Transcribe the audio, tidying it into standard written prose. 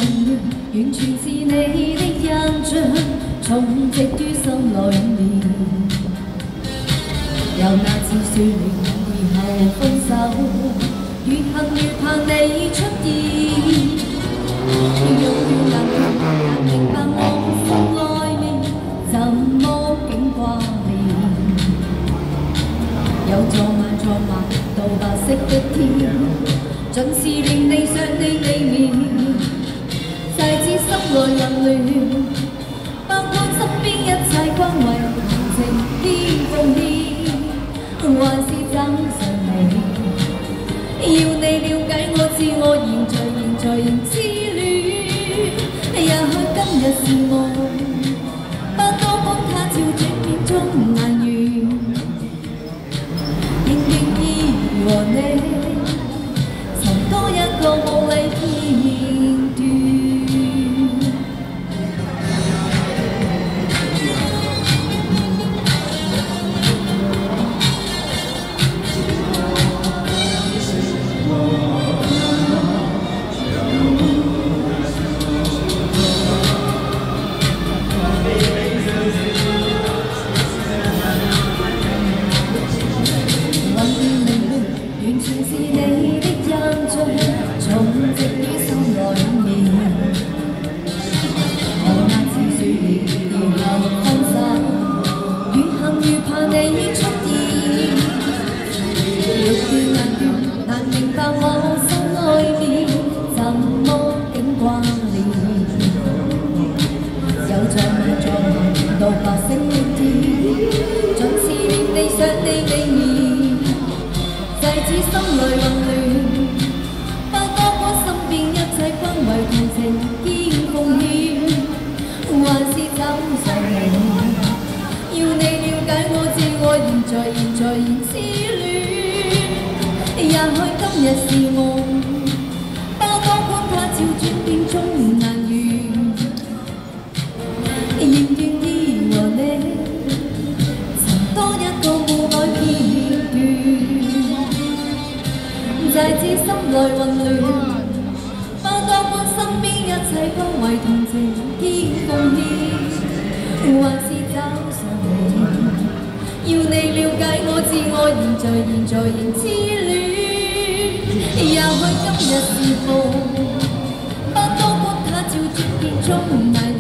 亂，完全是你的印象，重植於心裏面。由那次説了以後分手，越恨越怕你出現。若越難明白我心內面怎麼竟掛念。有昨晚到白色的天，盡是令你想你未眠，細至心內混亂，包括身邊一切關懷同情兼奉獻，還是怎想你？要你了解我知我現在仍痴戀，也許今日是夢，不多講他朝轉變中難圓，仍願意和你尋多一個無禮片段。完全是你的印象，重植於心內面。由那次説了然後分手，越恨越怕你出現。欲斷難明白我心裏面怎麼竟掛念。有昨晚到白色的天，盡是令你想你未眠。細至心裏混亂，不多過身邊一切關懷同情兼奉獻，還是怎想你？要你了解我知我現在仍痴戀，也許今日是夢，不多過他朝轉變中難圓，仍願意和你尋多一個無愛片段。細至心內混亂，不多管身邊一切關懷同情兼奉獻，還是找上你？要你了解我知我現在仍痴戀，也許今日是夢，不多管他朝轉變中難。